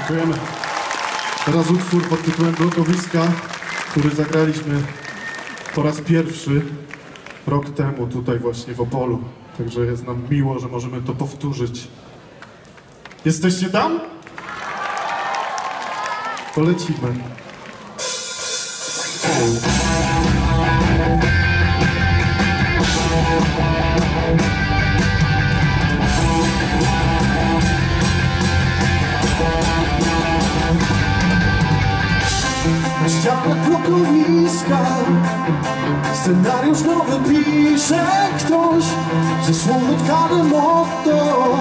Dziękujemy. Teraz utwór pod tytułem Blokowiska, który zagraliśmy po raz pierwszy rok temu tutaj właśnie w Opolu. Także jest nam miło, że możemy to powtórzyć. Jesteście tam? To lecimy. Na ścianach blokowiska scenariusz nowy pisze ktoś ze słowotkanym motto.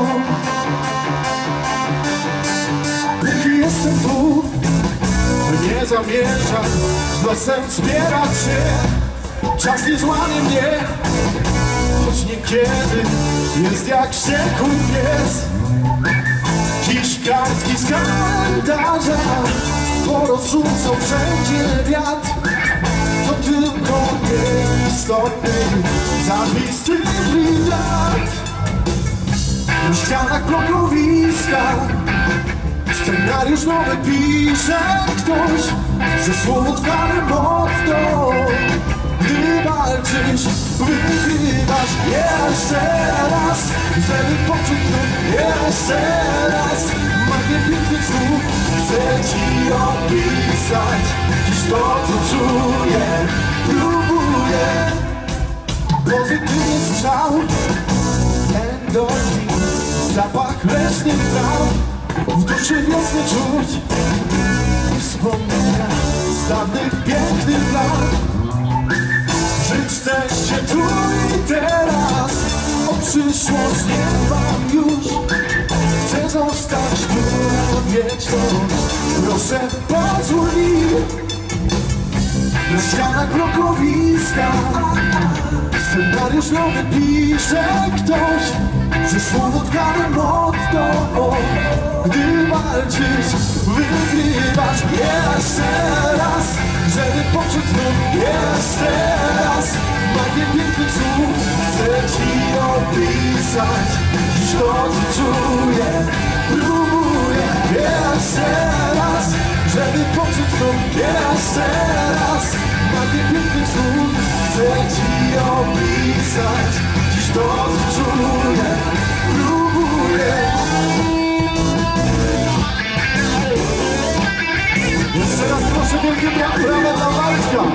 Póki jestem tu, nie zamierzam z losem wspierać się. Czas nie złamie mnie, choć niekiedy jest jak wściekły pies. Dziś kartki z kalendarza porozrzucą wszędzie wiatr. To tylko nieistotny, zarwisty brylant. Na ścianach blokowiska scenariusz nowy pisze ktoś ze słowotkanym motto. Gdy walczysz, wygrywasz jeszcze raz, żeby poczuć znów jeszcze raz. Magię pięknych słów chcę ci opisać. Dziś to, co czuję, próbuję. Pozytywny strzał, endorfin, zapach leśnych traw. W duszy wiosny czuć wspomnienia z dawnych pięknych lat. Żyć chcesz się tu i teraz, o przyszłość nie mam już. Chcę zostać tu na wieczność, proszę pozwól mi. Na ścianach blokowiska scenariusz nowy pisze ktoś ze słowotkanym motto. Gdy walczysz, wygrywasz jeszcze raz, żeby poczuć znów jeszcze raz. Magię pięknych słów chcę ci opisać. Dziś to, co czuję, próbuję jeszcze raz, żeby poczuć znów jeszcze raz. Magię pięknych słów chcę ci opisać. Dziś to, co czuję, próbuję. Jeszcze raz proszę wielkie brawa dla Waldka.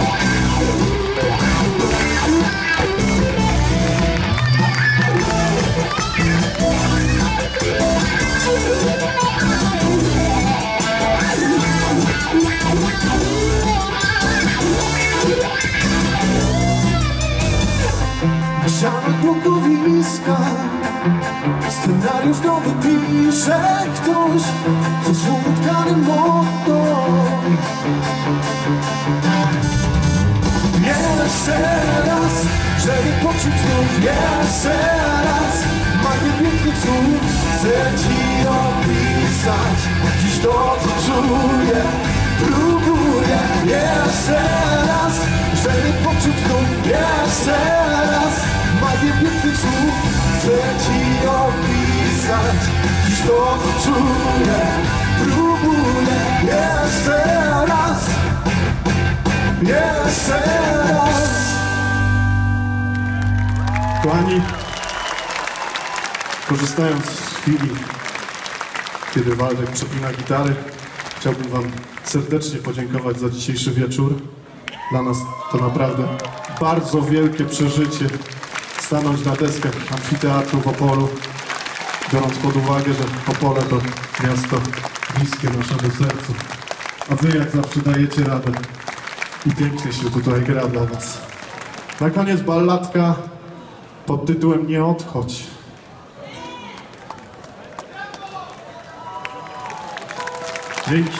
Na ścianach blokowiska scenariusz nowy pisze ktoś ze słowotkanym motto. Jeszcze raz, żeby poczuć znów jeszcze raz. Magię pięknych słów chcę ci opisać. Dziś to, co czuję, próbuję jeszcze raz, żeby poczuć znów jeszcze raz. Magię pięknych słów chcę ci opisać. Dziś to, co czuję, próbuję jeszcze raz. Jeszcze raz. Kochani, korzystając z chwili, kiedy Waldek przepina gitary, chciałbym wam serdecznie podziękować za dzisiejszy wieczór. Dla nas to naprawdę bardzo wielkie przeżycie stanąć na deskach amfiteatru w Opolu, biorąc pod uwagę, że Opole to miasto bliskie naszemu sercu. A wy jak zawsze dajecie radę i pięknie się tutaj gra dla was. Na koniec balladka pod tytułem Nie odchodź. Dzięki.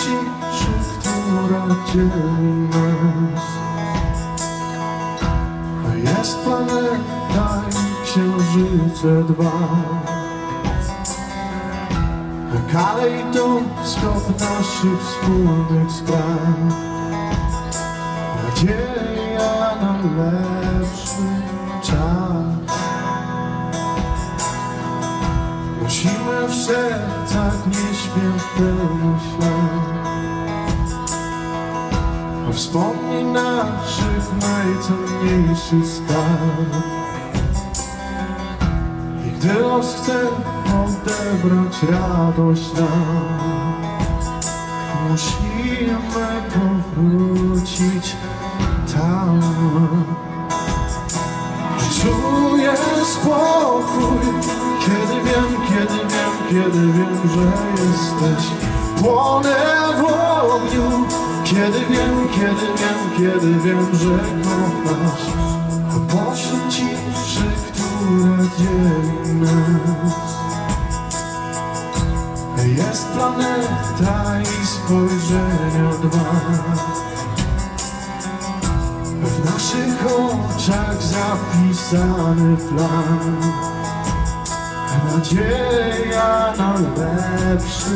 ciszy, która dzieli nas. Jest planeta i księżyce dwa, kalejdoskop naszych wspólnych spraw. Nadzieja na lepszy czas. Nosimy w sercach nieśmiertelny ślad wspomnień naszych najcenniejszy skarb. I gdy los chce odebrać radość nam, musimy powrócić tam. Czuję spokój, kiedy wiem, że jesteś. Płonę w ogniu, kiedy wiem, że kochasz. A pośród ciszy, która dzieli nas, jest planeta i spojrzenia dwa. W naszych oczach zapisany plan, nadzieja na lepszy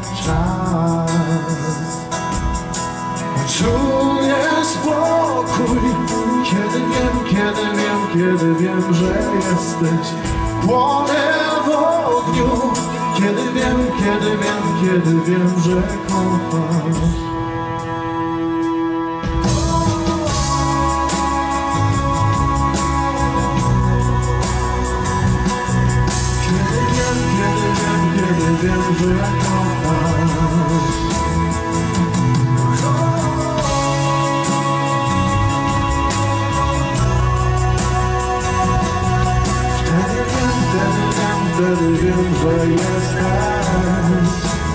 czas. Czuję spokój, kiedy wiem, że jesteś. Płonę w ogniu, kiedy wiem, że kochasz. Kiedy wiem, że kochasz. Wtedy wiem, że jesteś.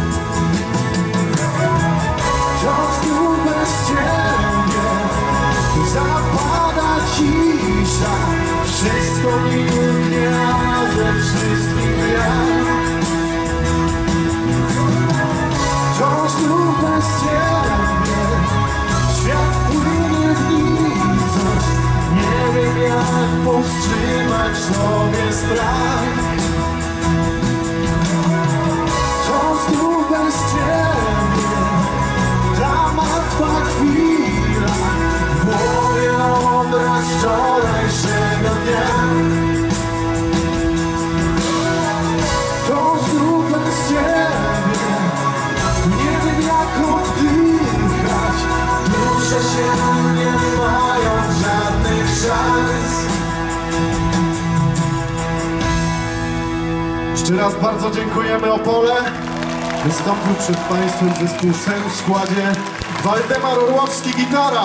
Wciąż tu bez ciebie zapada cisza. Wszystko milknie, a ze wszystkim ja. Wciąż tu bez ciebie świat płynie w nicość. Nie wiem, jak powstrzymać w sobie strach. Wciąż tu bez ciebie ta martwa chwila. W głowie obraz wczorajszego dnia. Wciąż tu bez ciebie nie wiem, jak oddychać. Duszę się nie mają żadnych szans. Jeszcze raz bardzo dziękujemy, Opole. Wystąpił przed Państwem zespół Sen w składzie Waldemar Orłowski gitara,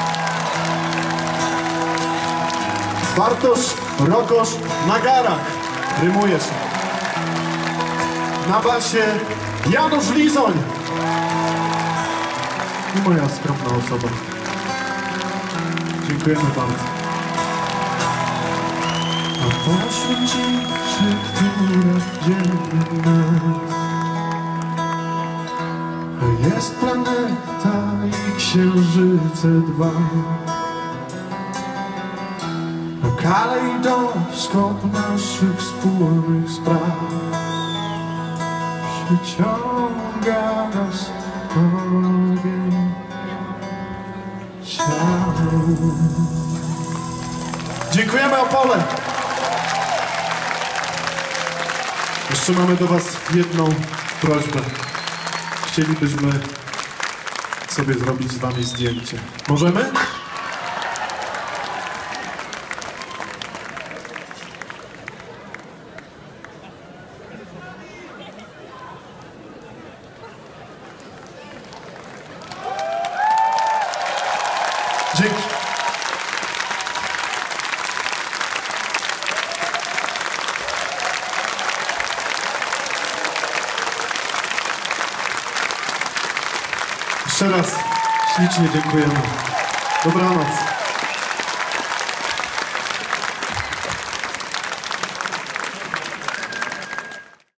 Bartosz Rokosz na garach, rymuje się, na basie Janusz Lizoń i moja skromna osoba. Dziękujemy bardzo. A pośród ciszy, która dzieli nas, jest planeta i księżyce dwa, kalejdoskop naszych wspólnych spraw. Przyciąga nas ogień ciał. Dziękujemy, Opole. Jeszcze mamy do Was jedną prośbę. Chcielibyśmy sobie zrobić z Wami zdjęcie. Możemy? Dzięki. Jeszcze raz ślicznie dziękujemy. Dobranoc.